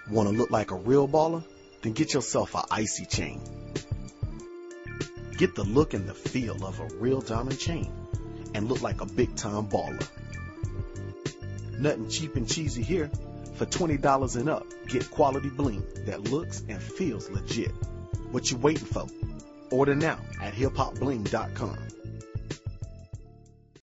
Want to look like a real baller? Then get yourself a icy chain. Get the look and the feel of a real diamond chain and look like a big-time baller. Nothing cheap and cheesy here. For $20 and up, get quality bling that looks and feels legit. What you waiting for? Order now at hiphopbling.com.